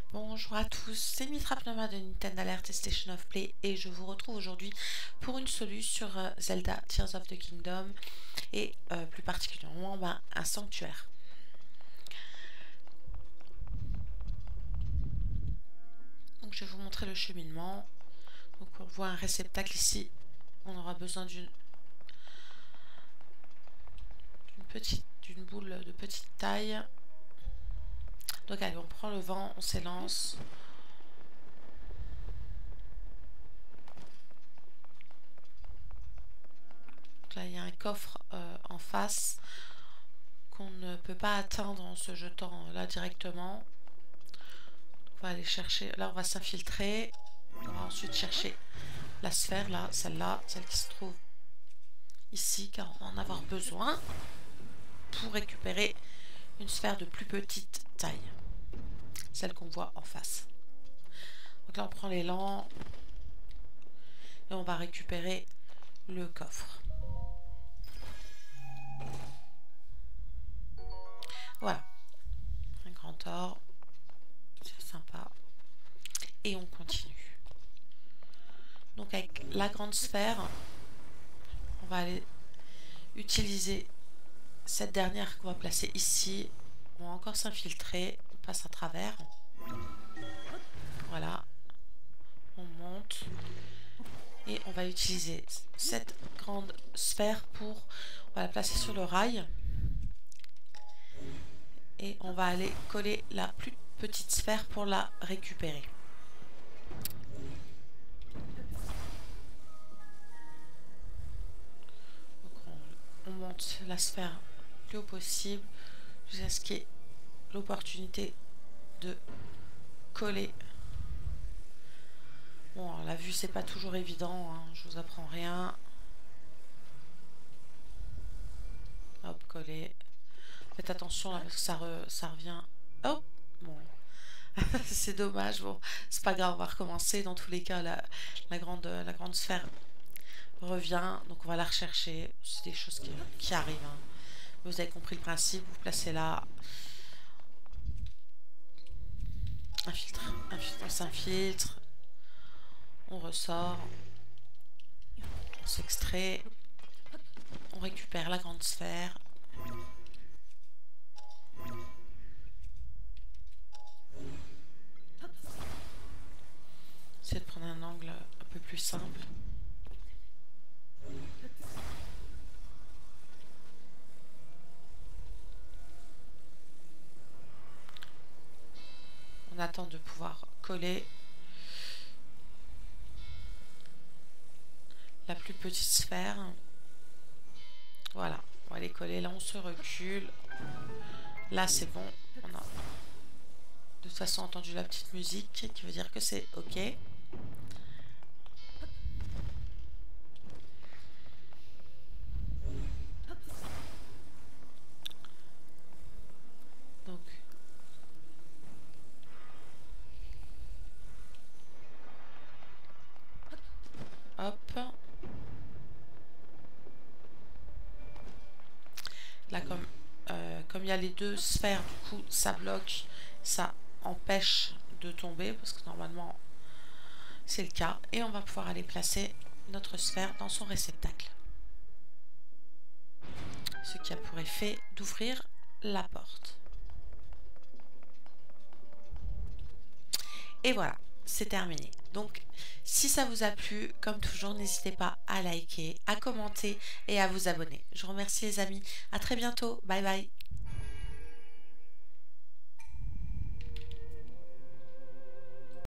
Bonjour à tous, c'est Mitra Pneuma de Nintendo Alert et Station of Play et je vous retrouve aujourd'hui pour une solution sur Zelda Tears of the Kingdom et plus particulièrement un sanctuaire. Donc je vais vous montrer le cheminement. Donc on voit un réceptacle ici, on aura besoin d'une boule de petite taille. Donc allez, on prend le vent, on s'élance. Donc là il y a un coffre en face qu'on ne peut pas atteindre en se jetant là directement. On va aller chercher, là on va s'infiltrer, on va ensuite chercher la sphère là, celle-là, celle qui se trouve ici, car on va en avoir besoin pour récupérer une sphère de plus petite taille, celle qu'on voit en face. Donc là on prend l'élan et on va récupérer le coffre. Voilà, un grand or, c'est sympa. Et on continue. Donc avec la grande sphère, on va aller utiliser cette dernière qu'on va placer ici. On va encore s'infiltrer, on passe à travers. Voilà, on monte et on va utiliser cette grande sphère pour, on va la placer sur le rail et on va aller coller la plus petite sphère pour la récupérer. Donc on monte la sphère le plus haut possible jusqu'à ce qu'il y ait l'opportunité de coller. Bon, alors la vue c'est pas toujours évident, hein, je vous apprends rien. Hop, coller. Faites attention là parce que ça revient. Hop, bon. C'est dommage, bon, c'est pas grave, on va recommencer. Dans tous les cas, la grande sphère revient, donc on va la rechercher. C'est des choses qui arrivent. Hein. Vous avez compris le principe, vous placez là. On s'infiltre. On ressort. On s'extrait. On récupère la grande sphère. Essayez de prendre un angle un peu plus simple. On attend de pouvoir coller la plus petite sphère. Voilà, on va les coller. Là, on se recule. Là, c'est bon. On a de toute façon entendu la petite musique qui veut dire que c'est OK. Donc, hop. Là, comme il y a les deux sphères, du coup, ça bloque, ça empêche de tomber, parce que normalement, c'est le cas. Et on va pouvoir aller placer notre sphère dans son réceptacle. Ce qui a pour effet d'ouvrir la porte. Et voilà, c'est terminé. Donc, si ça vous a plu, comme toujours, n'hésitez pas à liker, à commenter et à vous abonner. Je vous remercie les amis. À très bientôt. Bye bye.